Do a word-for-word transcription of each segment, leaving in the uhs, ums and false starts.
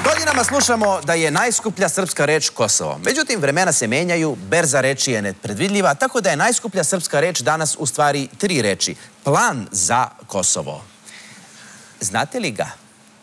Godinama slušamo da je najskuplja srpska reč Kosovo. Međutim, vremena se menjaju, berza reči je nepredvidljiva, tako da je najskuplja srpska reč danas u stvari tri reči. Plan za Kosovo. Znate li ga?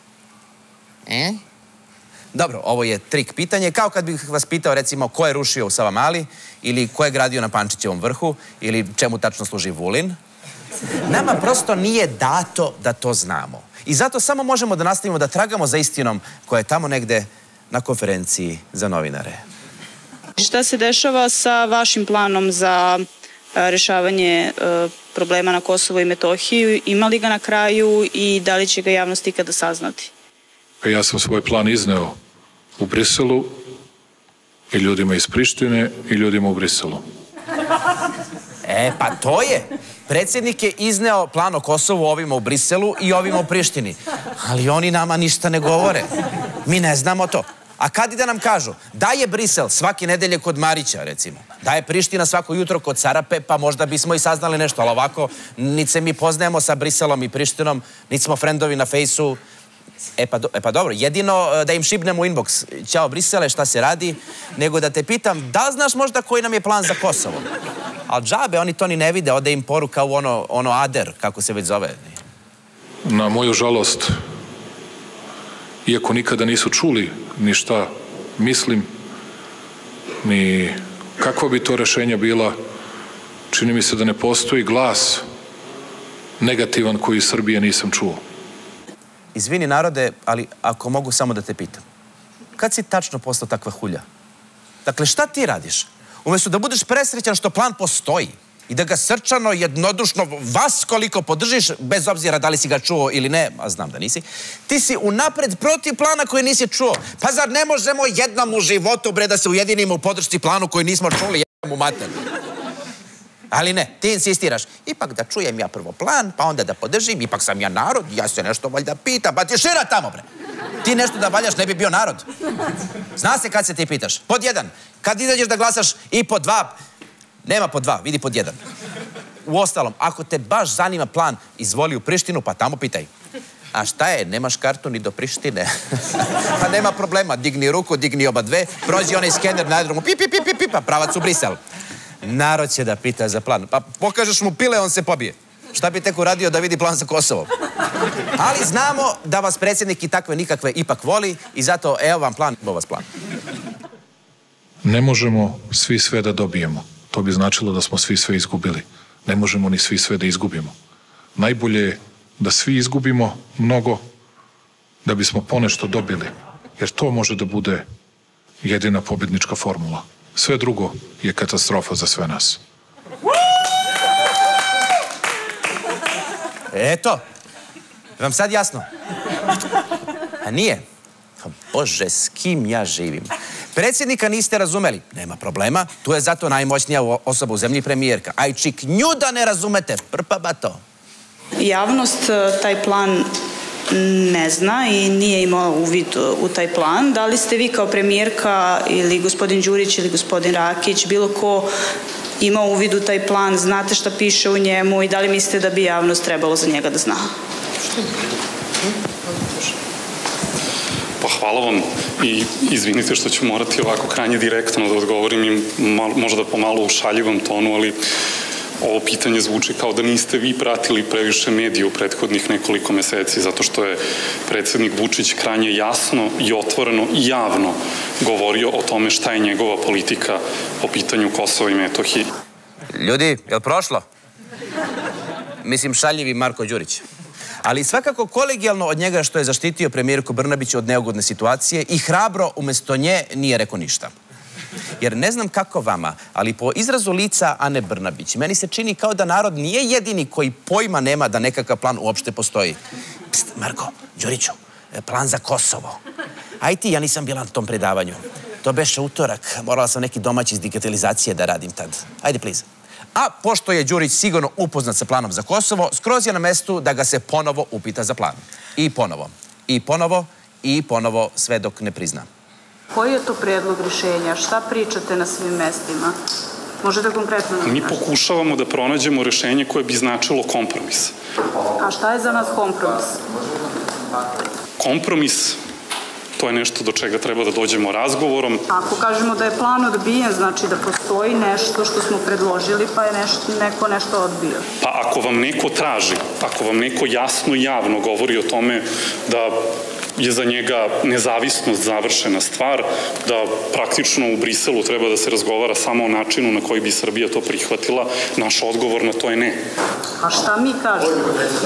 E? Dobro, ovo je trik pitanje, kao kad bih vas pitao recimo ko je rušio u Savamali ili ko je gradio na Pančićevom vrhu ili čemu tačno služi Vulin. Nama prosto nije dato da to znamo. I zato samo možemo da nastavimo da tragamo za istinom koja je tamo negde na konferenciji za novinare. Šta se dešava sa vašim planom za rešavanje problema na Kosovo i Metohiju? Ima li ga na kraju i da li će ga javnost ikada saznati? Ja sam svoj plan izneo u Briselu i ljudima iz Prištine i ljudima u Briselu. E, pa to je. Predsjednik je izneo plan o Kosovu ovima u Briselu i ovima u Prištini. Ali oni nama ništa ne govore. Mi ne znamo to. A kad i da nam kažu da je Brisel svake nedelje kod Marića, recimo, da je Priština svako jutro kod Sarape, pa možda bismo i saznali nešto, ali ovako, niti se mi poznajemo sa Briselom i Prištinom, niti smo frendovi na fejsu. E pa, do, e pa dobro, jedino da im šibnemo u inbox, ćao Brisele, šta se radi, nego da te pitam, da li znaš možda koji nam je plan za Kosovo? Ali džabe, oni to ni ne vide, ode im poruka u ono, ono Ader, kako se već zove. Na moju žalost, iako nikada nisu čuli ni šta mislim, ni kakva bi to rešenja bila, čini mi se da ne postoji glas negativan koji iz Srbije nisam čuo. Izvini narode, ali ako mogu samo da te pitam, kad si tačno postao takva hulja? Dakle, šta ti radiš? Umjesto da budeš presrećan što plan postoji i da ga srčano, jednodušno, vas koliko podržiš, bez obzira da li si ga čuo ili ne, a znam da nisi, ti si unapred protiv plana koji nisi čuo. Pa zar ne možemo jednom u životu, bre, da se ujedinimo u podršci planu koji nismo čuli, jednom u mater? Ali ne, ti insistiraš. Ipak da čujem ja prvo plan, pa onda da podržim, ipak sam ja narod, ja se nešto valjda pitam, pa ti šira tamo, bre. Ti nešto da valjaš, ne bi bio narod. Zna se kad se ti pitaš. Pod jedan, kad izađeš da glasaš i pod dva, nema pod dva, vidi pod jedan. U ostalom, ako te baš zanima plan, izvoli u Prištinu, pa tamo pitaj. A šta je, nemaš kartu ni do Prištine? Pa nema problema, digni ruku, digni oba dve, prođi onaj skener na aerodromu, pip, pip, pip, pip, pa pravac u Brisel. Narod će da pita za plan. Pa pokažeš mu pile, on se pobije. Šta bi tek uradio da vidi plan za Kosovo? Ali znamo da vas predsjednik i takve nikakve ipak voli i zato evo vam plan, evo vas plan. Ne možemo svi sve da dobijemo. To bi značilo da smo svi sve izgubili. Ne možemo ni svi sve da izgubimo. Najbolje je da svi izgubimo mnogo da bismo ponešto dobili. Jer to može da bude jedina pobjednička formula. Sve drugo je katastrofa za sve nas. Eto, vam sad jasno? A nije? Bože, s kim ja živim? Predsjednika niste razumeli? Nema problema, tu je zato najmoćnija osoba u zemlji, premijerka. Aj čik nju da ne razumete, prpa ba to. Javnost taj plan ne zna i nije imao uvid u taj plan. Da li ste vi kao premijerka ili gospodin Đurić ili gospodin Rakić, bilo ko ima uvid u taj plan, znate šta piše u njemu i da li mislite da bi javnost trebalo za njega da zna? Pa hvala vam i izvinite što ću morati ovako krajnje direktno da odgovorim i možda pomalo u šaljivom tonu, ali ovo pitanje zvuči kao da niste vi pratili previše medije u prethodnih nekoliko meseci, zato što je predsjednik Vučić krajnje jasno i otvoreno i javno govorio o tome šta je njegova politika po pitanju Kosova i Metohije. Ljudi, je li prošlo? Mislim, šaljivi Marko Đurić. Ali svakako kolegijalno od njega što je zaštitio premijerku Brnabić od neugodne situacije i hrabro umjesto nje nije rekao ništa. Jer ne znam kako vama, ali po izrazu lica Ane Brnabić, meni se čini kao da narod nije jedini koji pojma nema da nekakav plan uopšte postoji. Pst, Marko, Đuriću, plan za Kosovo. Aj ti, ja nisam bila na tom predavanju. To beše utorak, morala sam neki domaći iz digitalizacije da radim tad. Ajde, please. A pošto je Đurić sigurno upoznat sa planom za Kosovo, skroz je na mestu da ga se ponovo upita za plan. I ponovo, i ponovo, i ponovo, sve dok ne prizna. Koji je to predlog rješenja? Šta pričate na svim mestima? Možete konkretno nam Mi pokušavamo da pronađemo rješenje koje bi značilo kompromis. A šta je za nas kompromis? Kompromis To je nešto do čega treba da dođemo razgovorom. Ako kažemo da je plan odbijen, znači da postoji nešto što smo predložili, pa je neko nešto odbio. Pa ako vam neko traži, ako vam neko jasno i javno govori o tome da je za njega nezavisnost završena stvar, da praktično u Briselu treba da se razgovara samo o načinu na koji bi Srbija to prihvatila, naš odgovor na to je ne. A šta mi kažemo?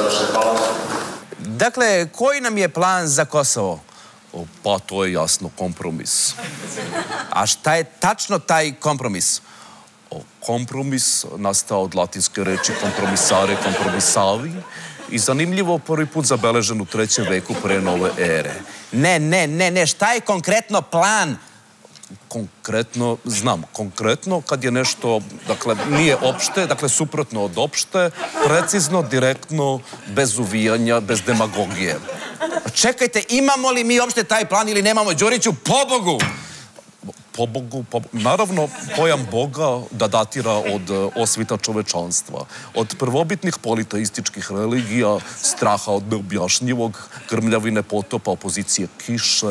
Dakle, koji nam je plan za Kosovo? Pa to je jasno kompromis. A šta je tačno taj kompromis? Kompromis nastao od latinske reči kompromisare, kompromisavi i zanimljivo prvi put zabeležen u trećem veku pre nove ere. Ne, ne, ne, ne, šta je konkretno plan? Konkretno, znam, konkretno kad je nešto, dakle, nije opšte, dakle, suprotno od opšte, precizno, direktno, bez uvijanja, bez demagogije. Čekajte, imamo li mi uopšte taj plan ili nemamo? Đuriću, pobogu! Pobogu, pobogu. Naravno, pojam Boga da datira od osvita čovečanstva. Od prvobitnih politeističkih religija, straha od neobjašnjivog, krmljavine potopa, opozicije kiše.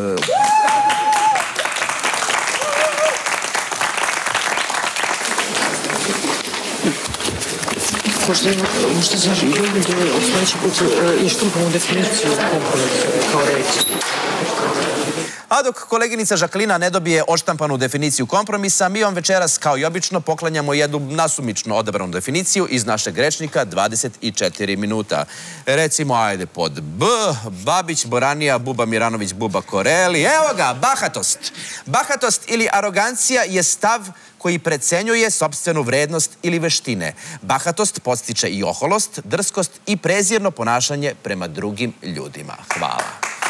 Možda zaželim da je sljedeći put ištampamo definiciju kompromisa kao reći. A dok koleginica Žaklina ne dobije odštampanu definiciju kompromisa, mi vam večeras, kao i obično, poklanjamo jednu nasumično odabranu definiciju iz našeg rečnika dvadeset četiri minuta. Recimo, ajde, pod B, Babić, Boranija, Buba Miranović, Buba Koreli. Evo ga, bahatost. Bahatost ili arogancija je stav koji precenjuje sopstvenu vrednost ili veštine. Bahatost podstiče i oholost, drskost i prezirno ponašanje prema drugim ljudima. Hvala.